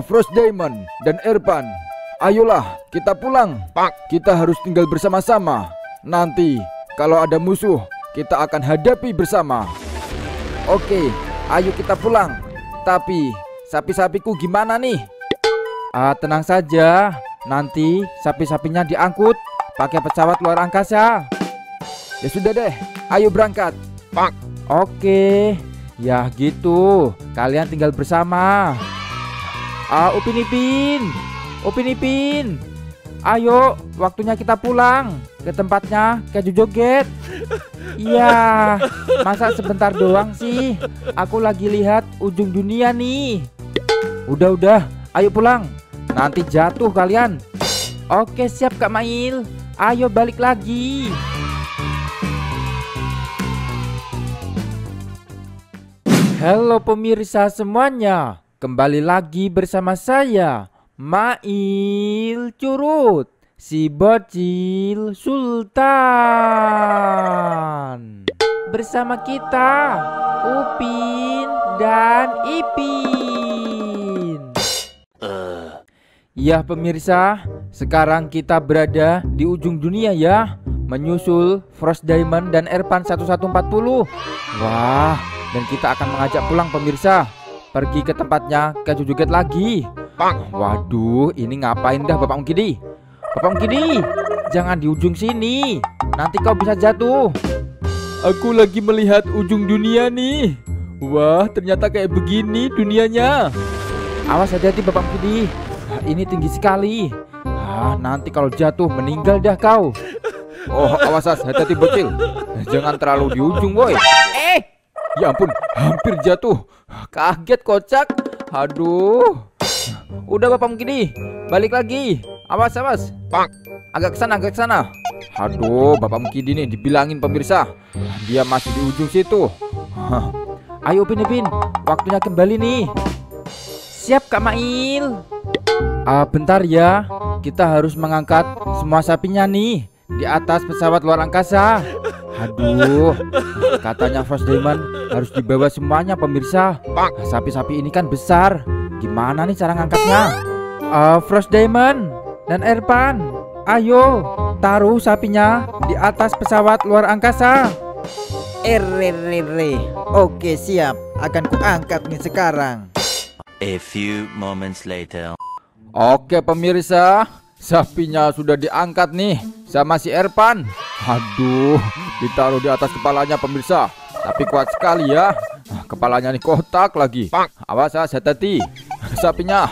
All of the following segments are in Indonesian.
Frost Diamond dan Erpan, ayolah kita pulang. Kita harus tinggal bersama-sama. Nanti kalau ada musuh, kita akan hadapi bersama. Oke, ayo kita pulang. Tapi sapi-sapiku gimana nih? Tenang saja. Nanti sapi-sapinya diangkut pakai pesawat luar angkasa. Ya sudah deh, ayo berangkat. Oke, ya gitu. Kalian tinggal bersama. Upin Ipin, ayo, waktunya kita pulang ke tempatnya keju joget. Iya, masa sebentar doang sih? Aku lagi lihat ujung dunia nih. Udah, ayo pulang. Nanti jatuh kalian. Oke, siap Kak Mail. Ayo balik lagi. Halo pemirsa semuanya. Kembali lagi bersama saya, Mail Curut, si bocil Sultan. Bersama kita, Upin dan Ipin. Ya pemirsa, sekarang kita berada di ujung dunia ya, menyusul Frost Diamond dan Erpan 1140. Wah, dan kita akan mengajak pulang pemirsa, pergi ke tempatnya keju joget lagi. Waduh, ini ngapain dah Bapak Mukidi? Bapak Mukidi, jangan di ujung sini, nanti kau bisa jatuh. Aku lagi melihat ujung dunia nih. Wah, ternyata kayak begini dunianya. Awas, hati-hati Bapak Mukidi, ini tinggi sekali. Nanti kalau jatuh meninggal dah kau. Oh, awas, hati-hati bocil, jangan terlalu di ujung boy. Ya ampun, hampir jatuh. Kaget kocak. Aduh. Udah Bapak Mukidi, balik lagi. Awas. Agak ke sana. Aduh, Bapak Mukidi nih dibilangin pemirsa, dia masih di ujung situ. Ayo Upin Ipin, waktunya kembali nih. Siap Kak Mail. Bentar ya, kita harus mengangkat semua sapinya nih di atas pesawat luar angkasa. Aduh, katanya Frost Diamond harus dibawa semuanya pemirsa. Sapi-sapi ini kan besar. Gimana nih cara ngangkatnya? Frost Diamond dan Erpan, ayo taruh sapinya di atas pesawat luar angkasa. Oke siap, akan kuangkat nih sekarang. A few moments later. Oke pemirsa, sapinya sudah diangkat nih sama si Erpan. Aduh, ditaruh di atas kepalanya pemirsa. Tapi kuat sekali ya. Kepalanya nih kotak lagi. Awas, hati-hati sapinya.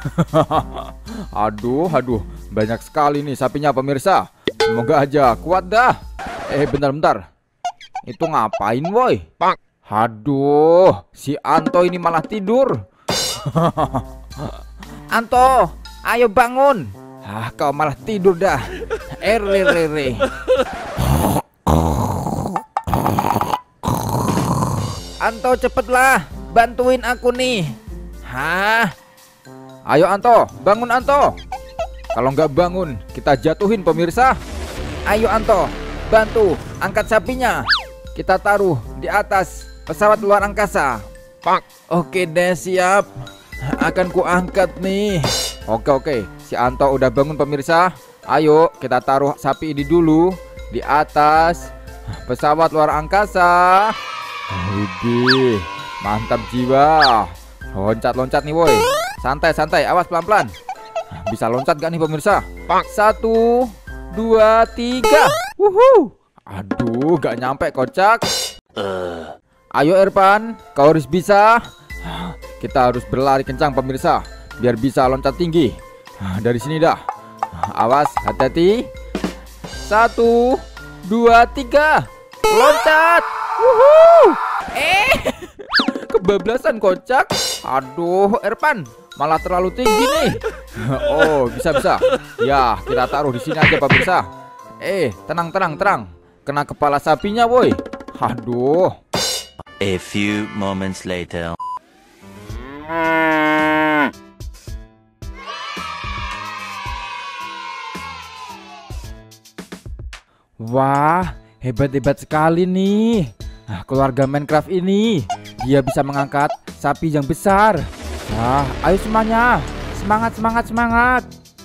Aduh, banyak sekali nih sapinya pemirsa. Semoga aja kuat dah. Bentar. Itu ngapain boy? Aduh, si Anto ini malah tidur. Anto, ayo bangun. Kau malah tidur dah. Anto cepetlah, bantuin aku nih. Ayo Anto, bangun Anto. Kalau nggak bangun, kita jatuhin pemirsa. Ayo Anto, bantu angkat sapinya. Kita taruh di atas pesawat luar angkasa. Oke deh, siap. Akan ku angkat nih. Oke. Si Anto udah bangun pemirsa. Ayo kita taruh sapi ini dulu di atas pesawat luar angkasa. Widih, mantap jiwa. Loncat nih boy. Santai, awas pelan-pelan. Bisa loncat gak nih pemirsa? 1, 2, 3. Aduh, gak nyampe kocak. Ayo Erpan, kau harus bisa. Kita harus berlari kencang pemirsa, biar bisa loncat tinggi. Dari sini dah. Awas, hati-hati. 1, 2, 3. Loncat. Kebablasan kocak. Aduh, Erpan, malah terlalu tinggi nih. Oh, bisa. Ya, kita taruh di sini aja pemirsa. Tenang. Kena kepala sapinya, boy. Aduh. A few moments later. Wah, hebat sekali nih. Keluarga Minecraft ini, dia bisa mengangkat sapi yang besar. Ayo semuanya, Semangat, semangat, semangat.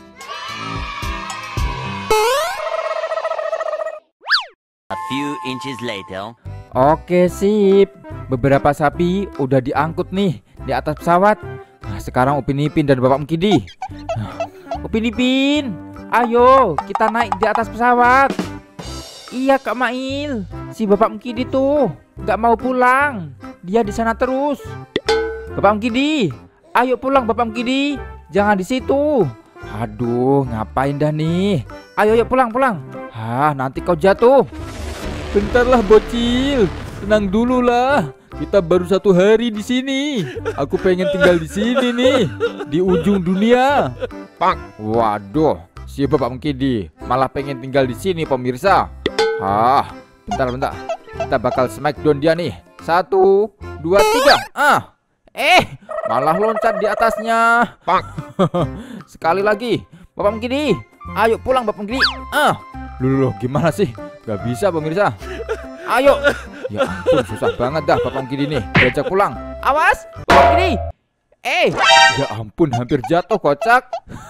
A few inches later. Oke, sip. Beberapa sapi udah diangkut nih di atas pesawat. Nah, sekarang Upin Ipin dan Bapak Mkidi. Upin Ipin, ayo kita naik di atas pesawat. Iya Kak Mail, si Bapak Mkidi tuh nggak mau pulang. Dia di sana terus. Bapak Mkidi, ayo pulang Bapak Mkidi. Jangan di situ. Aduh, ngapain dah nih? Ayo, yuk pulang, pulang. Nanti kau jatuh. Bentarlah bocil, tenang dulu lah. Kita baru 1 hari di sini. Aku pengen tinggal di sini nih, di ujung dunia. Waduh, si Bapak Mkidi malah pengen tinggal di sini pemirsa. Bentar. Kita bakal smackdown dia nih. 1, 2, 3. Malah loncat di atasnya. Sekali lagi, Bapak Mkidi. Ayo pulang Bapak Mkidi. Loh, gimana sih? Gak bisa pemirsa. Ayo. Ya ampun, susah banget dah Bapak Mkidi nih diajak pulang. Awas, Bapak Mkidi. Ya ampun, hampir jatuh kocak.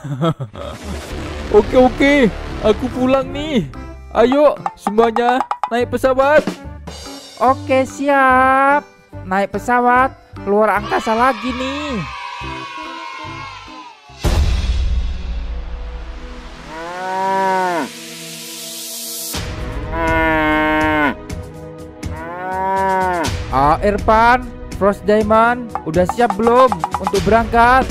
Oke, aku pulang nih. Ayo semuanya naik pesawat. Oke, siap. Naik pesawat keluar angkasa lagi nih. Irfan, Frost Diamond, udah siap belum untuk berangkat?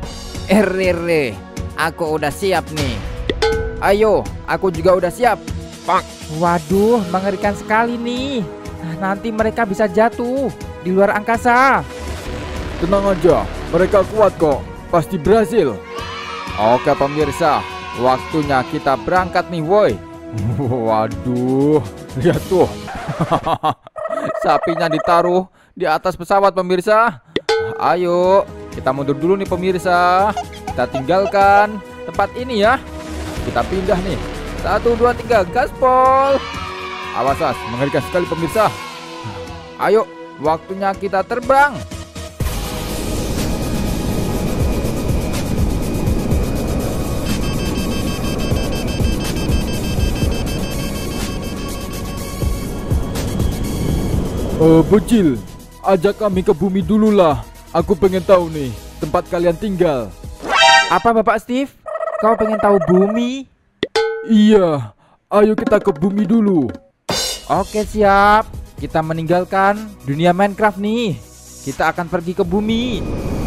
Aku udah siap nih. Ayo, aku juga udah siap. Waduh, mengerikan sekali nih. Nanti mereka bisa jatuh di luar angkasa. Tenang aja, mereka kuat kok. Pasti berhasil. Oke pemirsa, waktunya kita berangkat nih woi. Waduh, lihat tuh. Sapinya ditaruh di atas pesawat pemirsa. Ayo, kita mundur dulu nih pemirsa. Kita tinggalkan tempat ini ya. Kita pindah nih. 1, 2, 3, gaspol. Awas, mengerikan sekali pemirsa. Ayo, waktunya kita terbang. Bocil, ajak kami ke bumi dulu lah. Aku pengen tahu nih tempat kalian tinggal. Apa Bapak Steve? Kau pengen tahu bumi? Iya, ayo kita ke bumi dulu. Oke siap. Kita meninggalkan dunia Minecraft nih. Kita akan pergi ke bumi.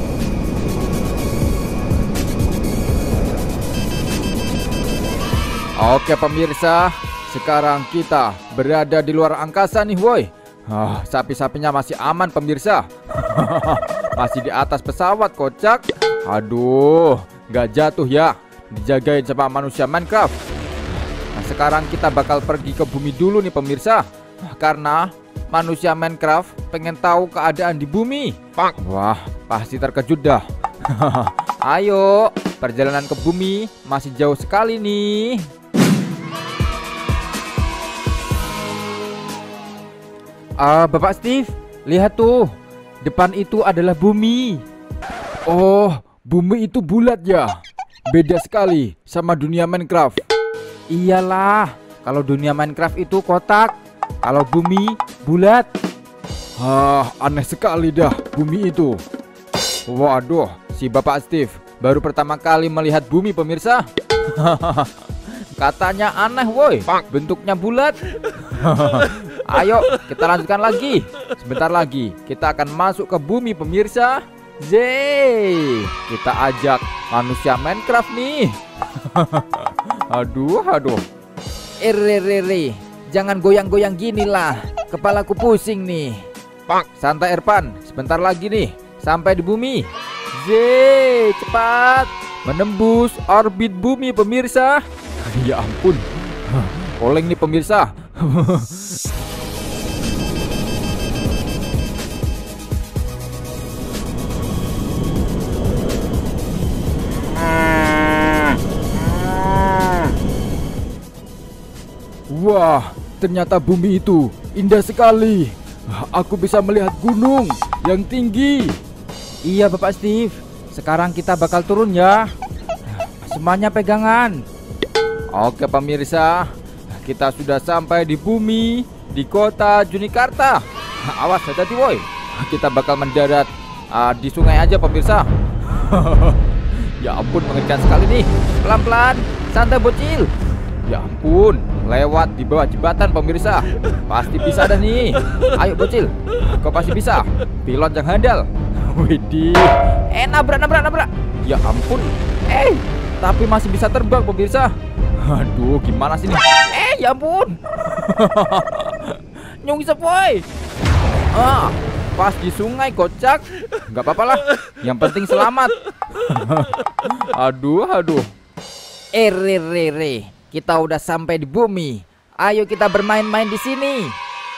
Oke pemirsa, sekarang kita berada di luar angkasa nih woi. Sapi-sapinya masih aman pemirsa. Masih di atas pesawat kocak. Aduh, gak jatuh ya. Dijagain sama manusia Minecraft. Nah, sekarang kita bakal pergi ke bumi dulu nih pemirsa. Karena manusia Minecraft pengen tahu keadaan di bumi. Wah, pasti terkejut dah. Ayo, perjalanan ke bumi masih jauh sekali nih. Bapak Steve, lihat tuh. Depan itu adalah bumi. Oh, bumi itu bulat ya. Beda sekali sama dunia Minecraft. Iyalah, kalau dunia Minecraft itu kotak, kalau bumi bulat. Aneh sekali dah bumi itu. Waduh, si Bapak Steve baru pertama kali melihat bumi pemirsa. Katanya aneh woi, bentuknya bulat. Ayo kita lanjutkan lagi. Sebentar lagi kita akan masuk ke bumi pemirsa. Yeay, kita ajak manusia Minecraft nih. Aduh. Jangan goyang-goyang gini lah. Kepalaku pusing nih. Santai Irfan, sebentar lagi nih sampai di bumi. Yeay, cepat menembus orbit bumi pemirsa. Ya ampun, oleng nih pemirsa. Wah, ternyata bumi itu indah sekali. Aku bisa melihat gunung yang tinggi. Iya Bapak Steve, sekarang kita bakal turun ya. Semuanya pegangan. Oke pemirsa, kita sudah sampai di bumi, di kota Junikarta. Awas hati-hati woi, kita bakal mendarat di sungai aja pemirsa. Ya ampun, mengerikan sekali nih. Pelan-pelan, santai bocil. Ya ampun, lewat di bawah jembatan pemirsa. Pasti bisa dah nih. Ayo bocil, kau pasti bisa. Pilot yang handal. Widih, nabrak. Ya ampun, tapi masih bisa terbang pemirsa. Aduh, gimana sih nih? Ya ampun. Nyungsep woi. Pas di sungai kocak. Nggak apa-apa lah, yang penting selamat. Aduh. Re, kita udah sampai di bumi. Ayo kita bermain-main di sini.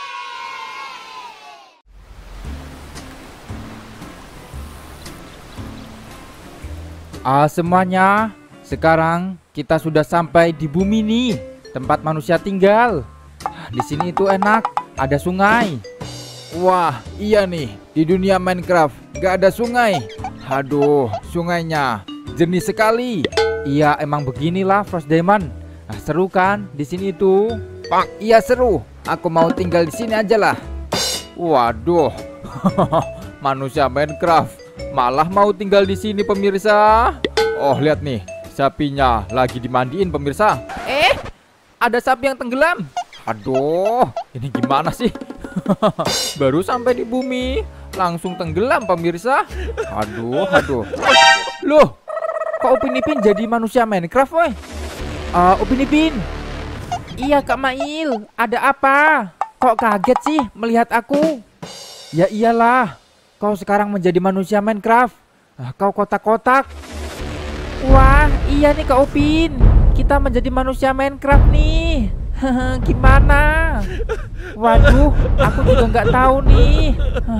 Semuanya, sekarang kita sudah sampai di bumi nih, tempat manusia tinggal. Di sini itu enak, ada sungai. Wah, iya nih, di dunia Minecraft gak ada sungai. Aduh, sungainya jernih sekali. Iya, emang beginilah Frost Diamond. Seru kan di sini itu? Iya seru. Aku mau tinggal di sini aja lah. Waduh, manusia Minecraft malah mau tinggal di sini pemirsa. Oh lihat nih, sapinya lagi dimandiin pemirsa. Ada sapi yang tenggelam. Aduh, ini gimana sih? Baru sampai di bumi langsung tenggelam pemirsa. Aduh. Loh, kok Upin Ipin jadi manusia Minecraft woi? Upin Ipin. Iya Kak Mail, ada apa? Kok kaget sih melihat aku? Ya iyalah, kau sekarang menjadi manusia Minecraft. Kau kotak-kotak. Wah, iya nih Kak Upin, kita menjadi manusia Minecraft nih. Gimana? Waduh, aku juga nggak tahu nih.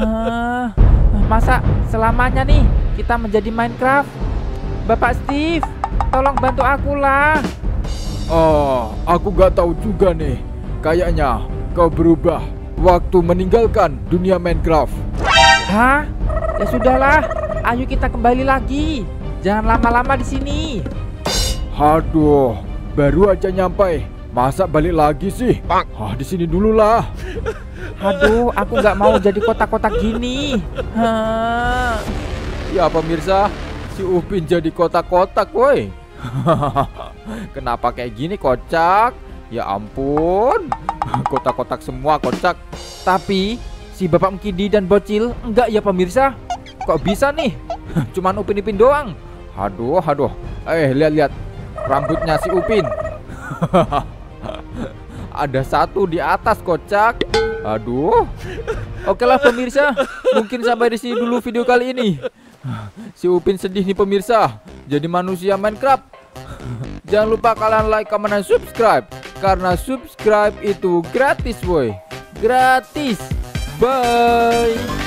Masa selamanya nih kita menjadi Minecraft? Bapak Steve, tolong bantu aku lah. Oh, aku gak tahu juga nih. Kayaknya kau berubah waktu meninggalkan dunia Minecraft. Hah? Ya sudahlah, ayo kita kembali lagi. Jangan lama-lama di sini. Aduh, baru aja nyampe. Masa balik lagi sih? Di sini dulu lah. Aduh, aku nggak mau jadi kotak-kotak gini. Ya pemirsa, si Upin jadi kotak-kotak woi. Kenapa kayak gini kocak? Ya ampun, kotak-kotak semua kocak. Tapi si Bapak Mkidi dan Bocil enggak ya pemirsa? Kok bisa nih? Cuman Upin Ipin doang. Aduh. Lihat rambutnya si Upin. Ada satu di atas kocak. Aduh. Oke lah pemirsa, mungkin sampai di sini dulu video kali ini. Si Upin sedih nih pemirsa, jadi manusia Minecraft. Jangan lupa kalian like, comment, dan subscribe. Karena subscribe itu gratis woi. Gratis. Bye.